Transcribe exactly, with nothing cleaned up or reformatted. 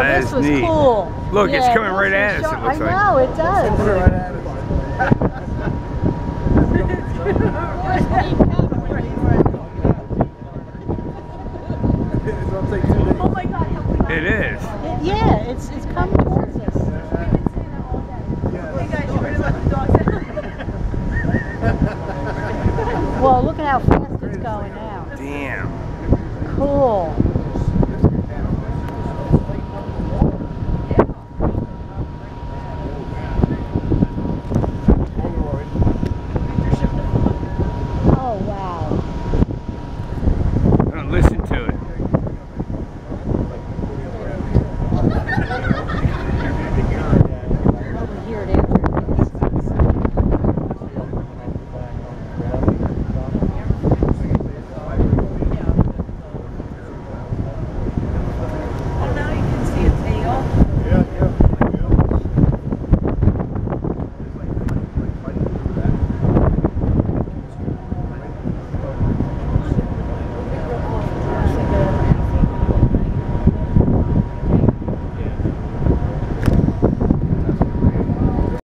that this is was neat. cool. Look, yeah, it's coming right was at us, sharp. it looks I like. know, it does. Coming right at us. Oh my God! It is. It, yeah, it's it's coming towards us. Hey guys, you ready to let the dogs out? Well, look at how fast it's going now. Damn. Cool.